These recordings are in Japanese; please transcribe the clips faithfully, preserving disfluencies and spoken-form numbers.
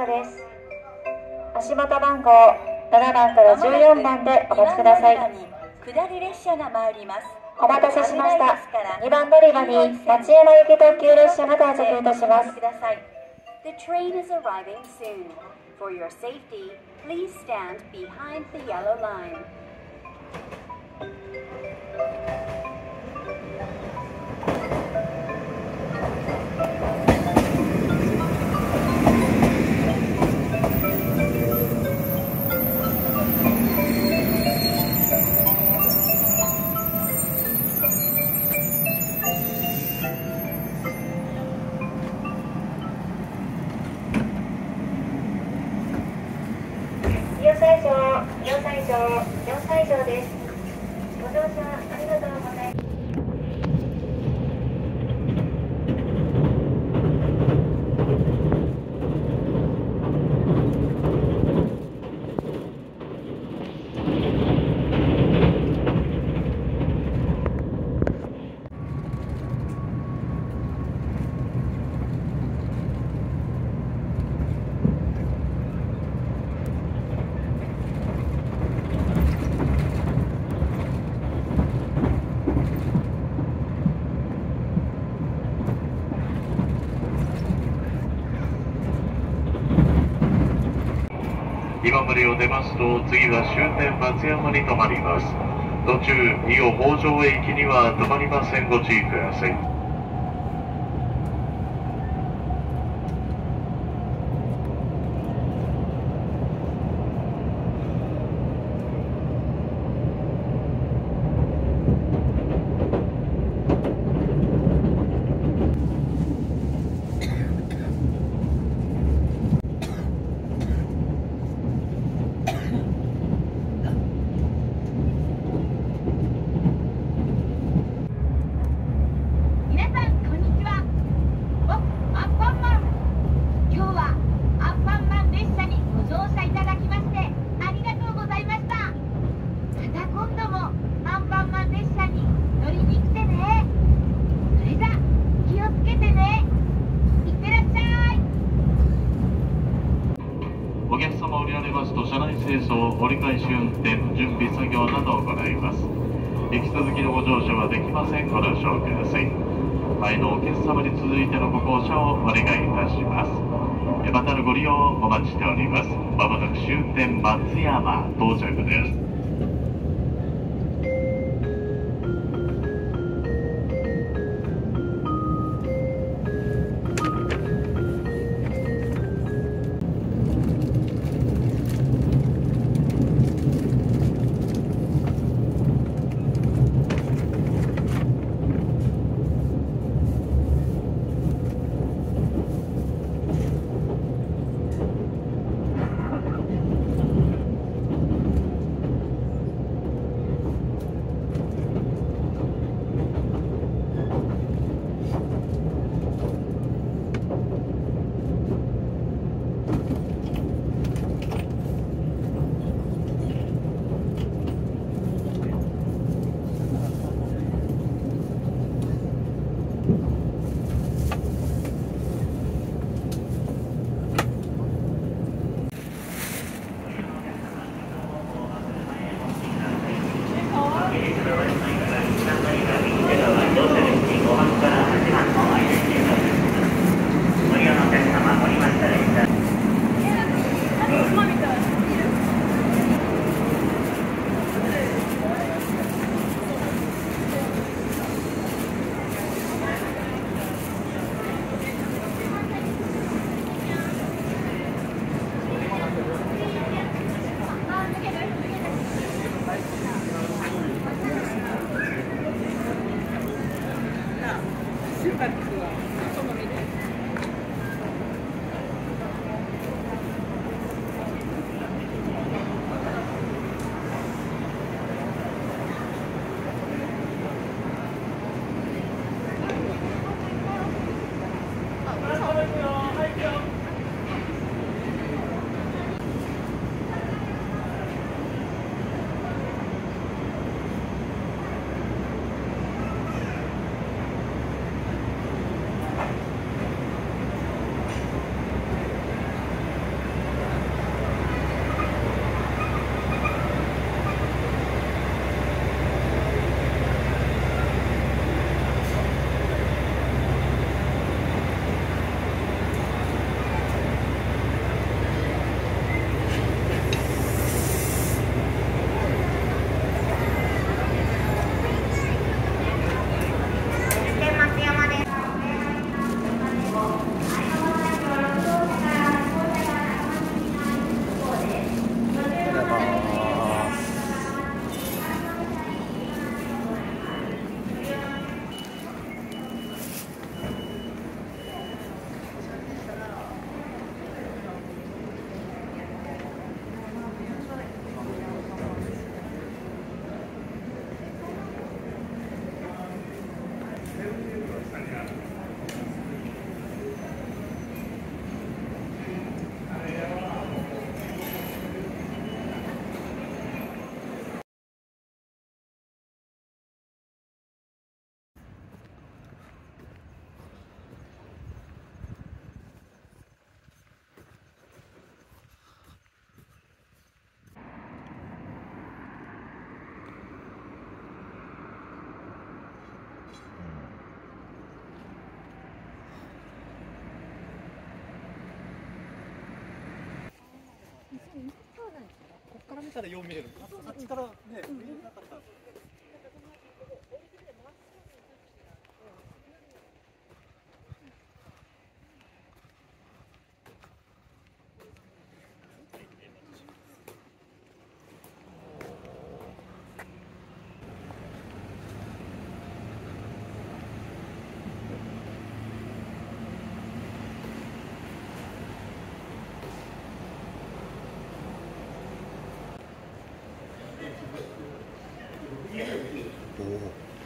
車です。足元番号ななばんからじゅうよんばんでお待ちください。 下り列車が参ります。 お待たせしました。にばん乗り場に松山行き特急列車が到着いたします。 The train is arriving soon. For your safety, please stand behind the yellow line. 両西条、両西条、両西条です。ご乗車ありがとうございます。 今治を出ますと次は終点松山に停まります。途中伊予北条駅には停まりません。ご注意ください。お客様降りられますと車内清掃、折り返し運転、準備作業などを行います。引き続きのご乗車はできません。ご了承ください。前のお客様に続いてのご降車をお願いいたします。またのご利用をお待ちしております。まもなく終点松山到着です。 何からよう見れる。あっちからね、見えなかった。 おお。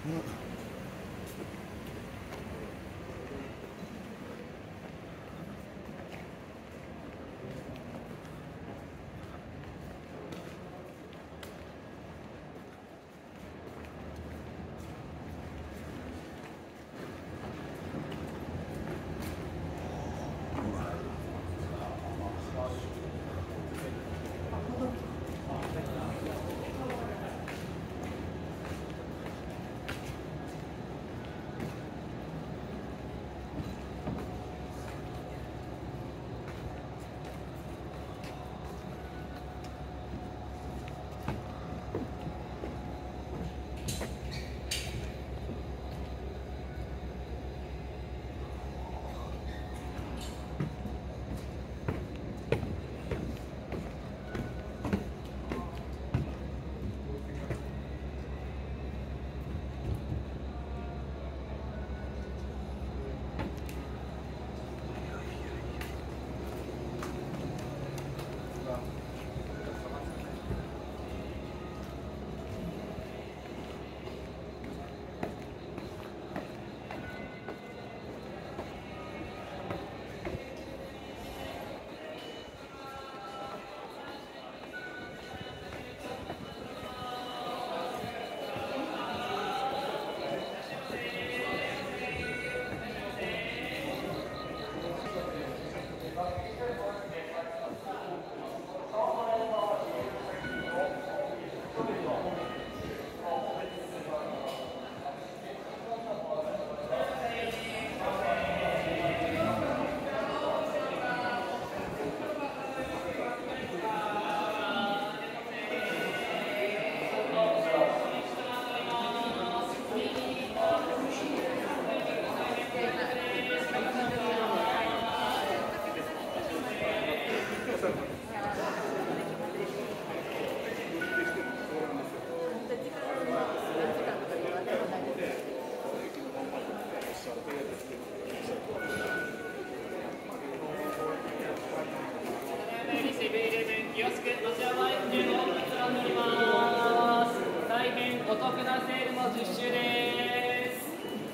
キオスクロシアワインでのお客様になります。大変お得なセールの実習です。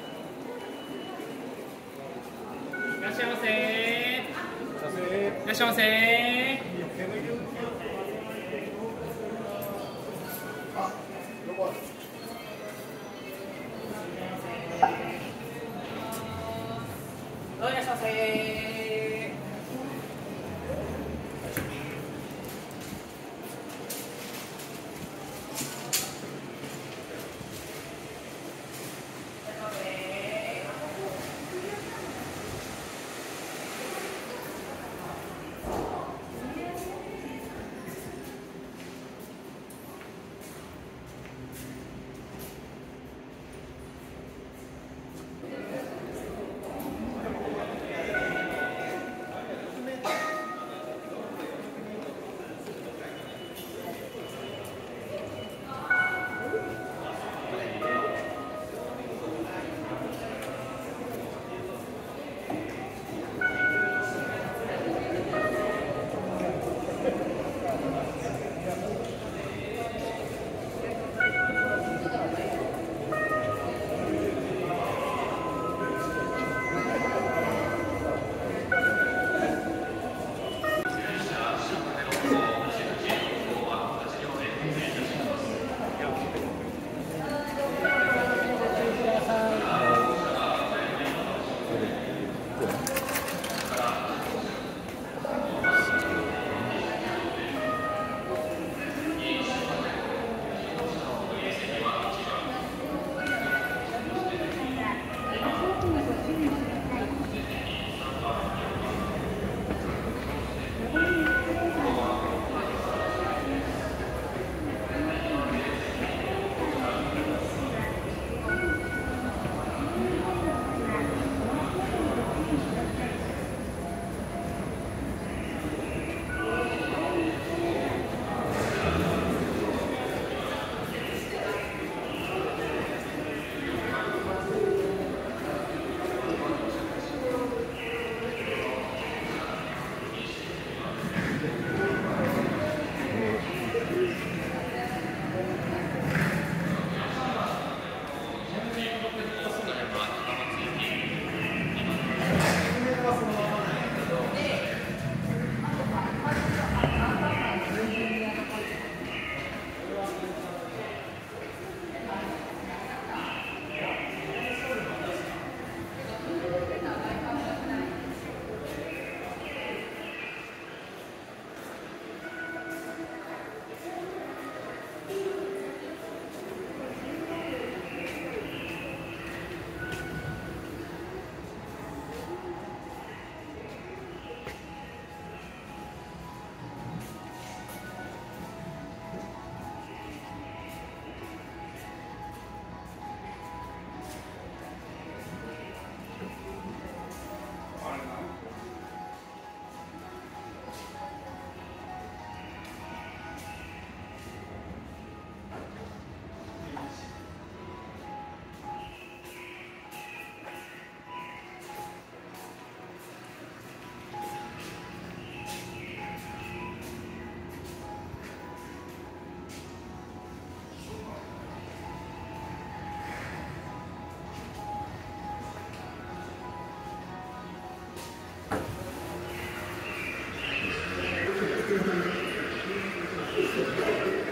いらっしゃいませ。いらっしゃいませ。どういらっしゃいませ。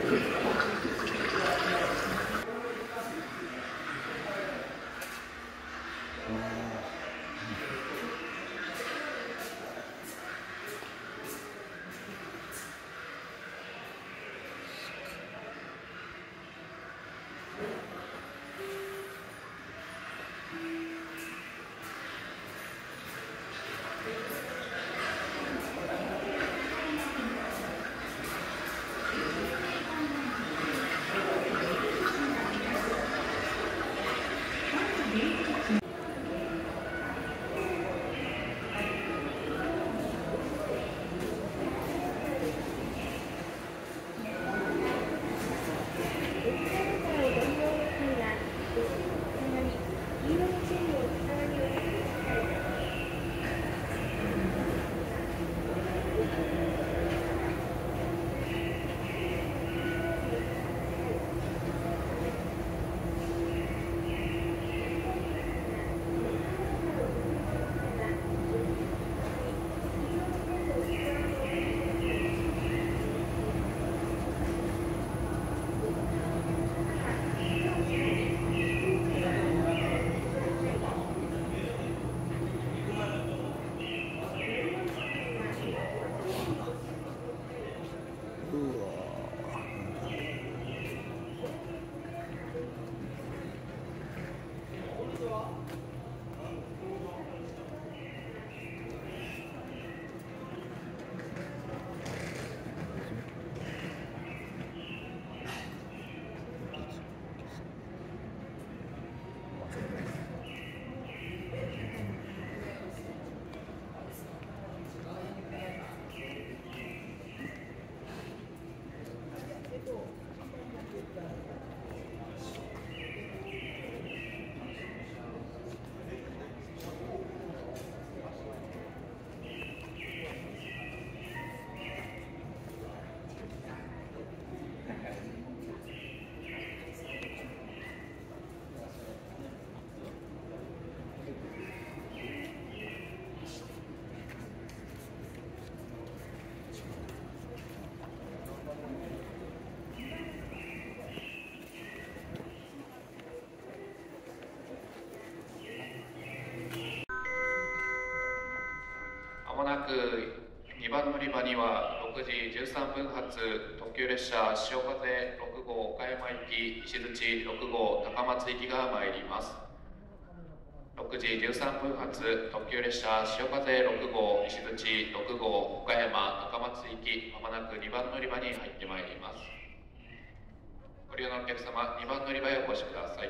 もなくにばん乗り場にはろくじじゅうさんぷん発特急列車潮風ろくごう岡山行き石鎚ろくごう高松行きが参ります。ろくじじゅうさんぷん発特急列車潮風ろくごう石鎚ろくごう岡山高松行きまもなくにばん乗り場に入ってまいります。ご利用のお客様、にばん乗り場へお越しください。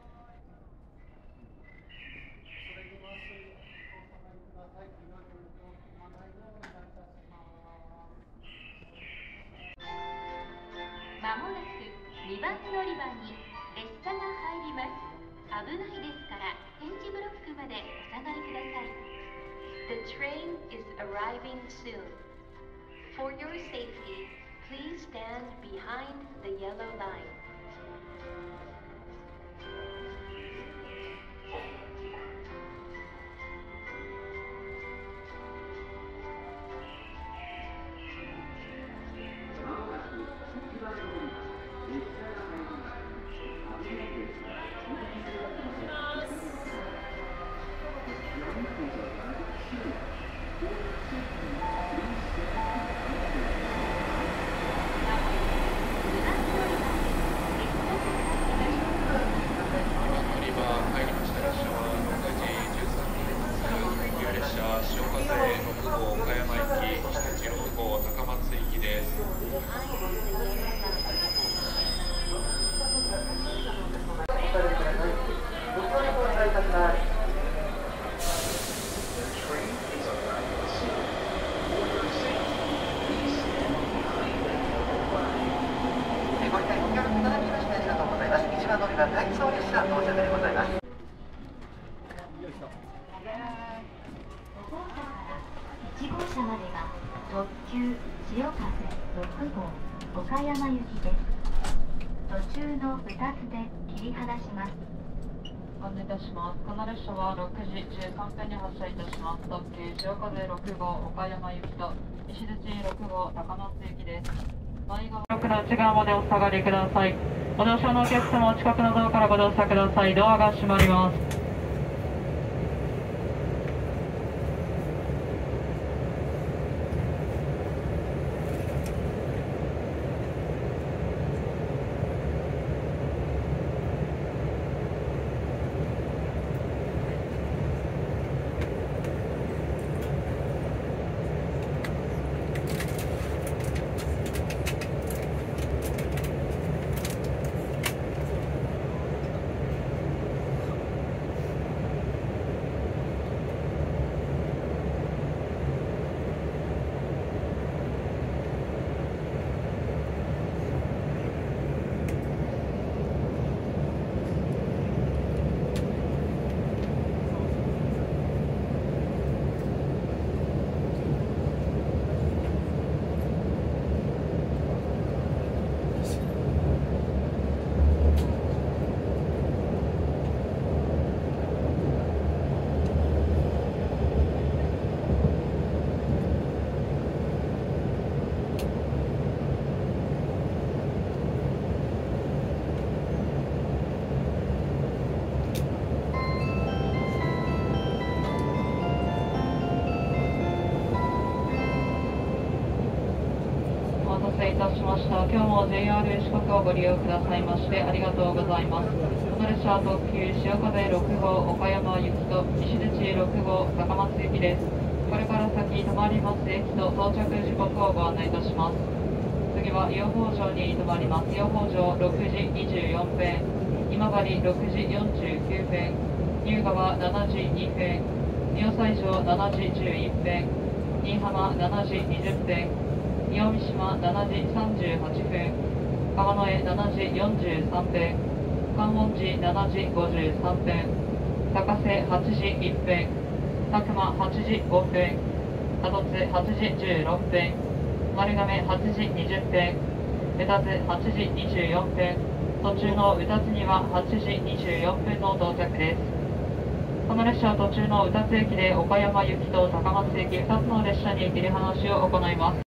まもなくにばん乗り場に列車が入ります。危ないですから点字ブロックまでお下がりください。The train is arriving soon. For your safety, please stand behind the yellow line. いちごうしゃまでは特急潮風ろくごう岡山行きです。途中のふたつで切り離します。 ご案内いたします。この列車はろくじじゅうさんぷんに発車いたします。特急潮風ろくごう岡山行きと石鎚ろくごう高松行きです。前側ろくな内側までお下がりください。ご乗車のお客様、お近くのドアからご乗車ください。ドアが閉まります。お待たせいたしました。今日も ジェイアール 四国をご利用くださいましてありがとうございます。この列車は特急潮風ろく号岡山行きと西口ろく号高松行きです。これから先止まります駅と到着時刻をご案内いたします。次は伊予北条に止まります。伊予北条ろくじにじゅうよんぷん、今治ろくじよんじゅうきゅうふん、新川しちじにふん、伊予西条しちじじゅういっぷん、新居浜しちじにじゅっぷん、伊予三島しちじさんじゅうはっぷん、川之江しちじよんじゅうさんぷん、観音寺しちじごじゅうさんぷん、高瀬はちじいっぷん、佐久間はちじごふん、多度津はちじじゅうろっぷん、丸亀はちじにじゅっぷん、宇多津はちじにじゅうよんぷん、途中の宇多津にははちじにじゅうよんぷんの到着です。この列車は途中の宇多津駅で岡山行きと高松行きふたつの列車に切り離しを行います。